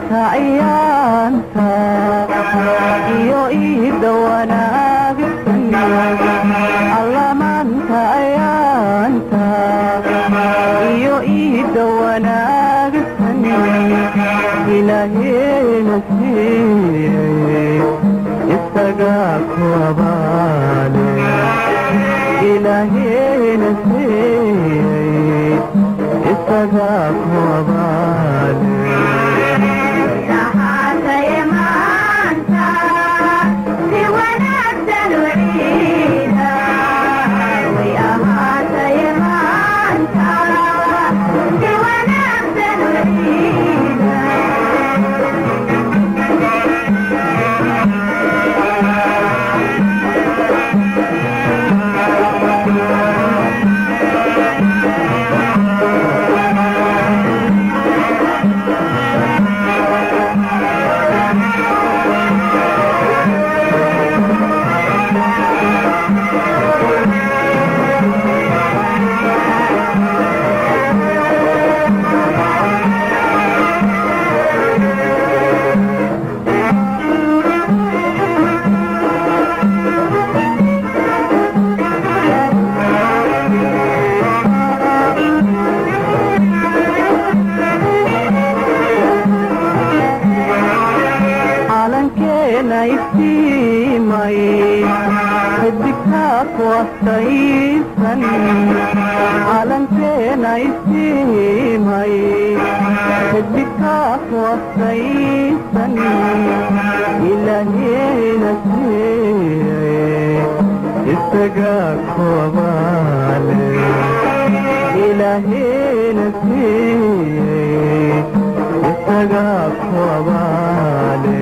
maanta ayaanta iyo iida wanaagsan alla maanta ayaanta iyo iida wanaagsan ilaahayna siiyey isagaa ku abaale ilaahayna siiyey isagaa ku abaale calankeena isiimay xidhigkaas wasaysan ilaahayna siiyey isagaa ku abaale ilaahayna siiyey isagaa ku abaale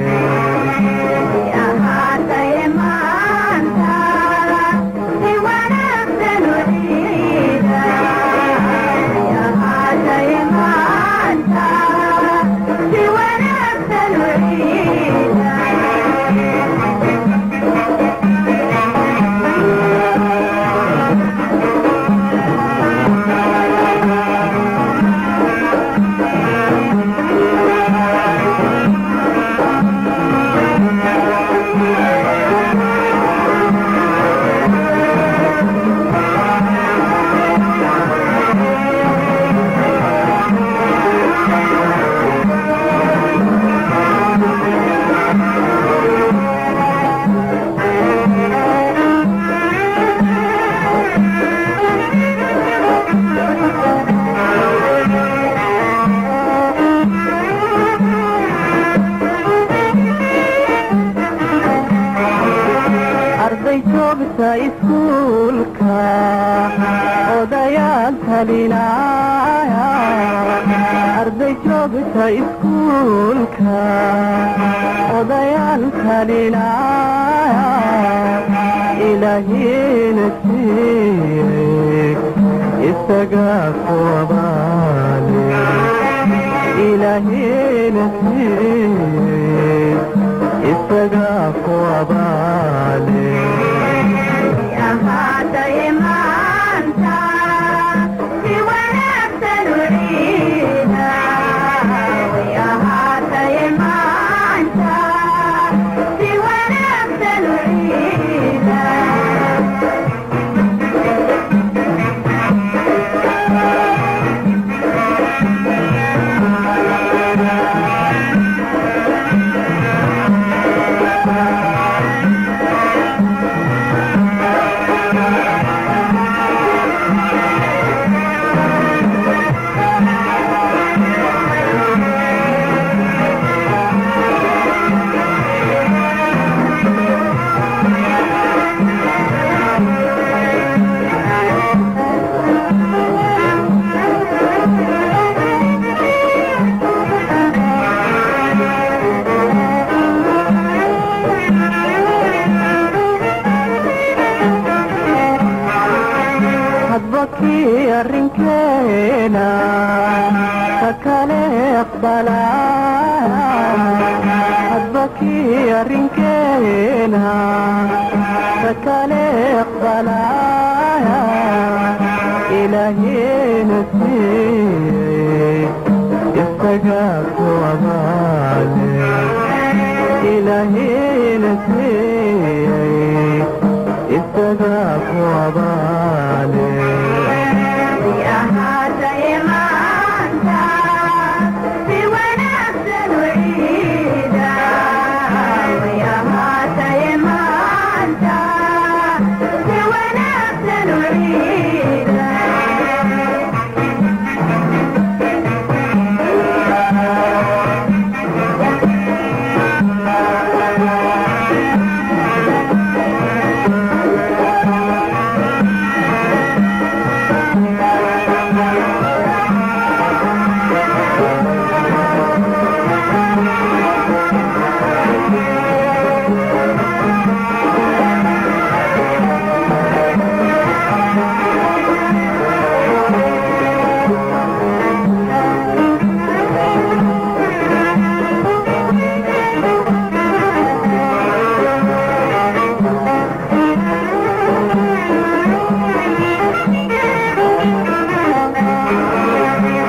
iskuulka odayaal talinaya arday joogta iskuulka odayaal talinaya ilaahayna siiyey isagaa ku abaale ilaahayna siiyey isagaa ku abaale arrinkeena kakale aqbalaya hadbakii arrinkeena kakale aqbalaya ilaahayna siiyey استقاك وبالي إلهي نسيي استقاك وبالي يا هذا يمانتا في ونفس الوعيدة يا هذا يمانتا في ونفس الوعيدة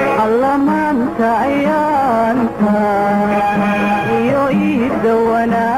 maanta ayaanta iyo iida wanaag